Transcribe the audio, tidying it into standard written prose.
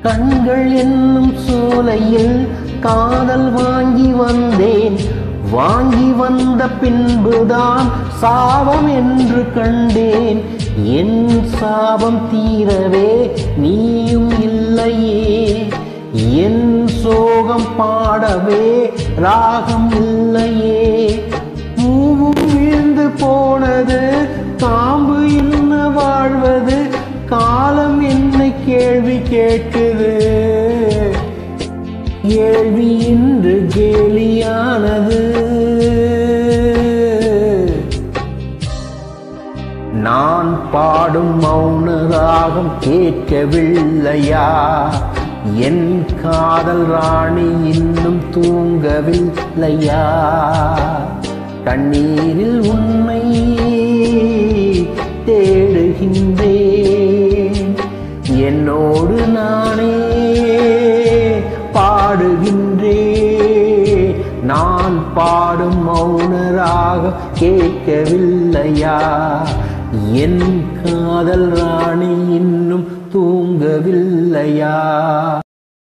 கண்கள் என்னும் சூளையில் காதல் வாங்கி வந்தேன். வாங்கி வந்த பின்புதான் சாபம் என்று கண்டேன். என் சாபம் தீரவே நீயும் இல்லையே. என் சோகம் பாடவே ராகம் இல்லையே. பூவும் விழுந்து போனது, காம்பு என்ன வாழ்வது? காலம் என்னை கேள்வி கேட்குது. கேள்வி இன்று கேலியானது. நான் பாடும் மௌன ராகம் கேட்கவில்லையா? என் காதல் ராணி இன்னும் தூங்கவில்லையா? கண்ணீரில் உன்னை தேடுகின்றேன். என்னோடு நானே பாடுகின்றேன். நான் பாடும் மௌன ராகம் கேட்கவில்லையா? என் காதல் ராணி இன்னும் தூங்கவில்லையா?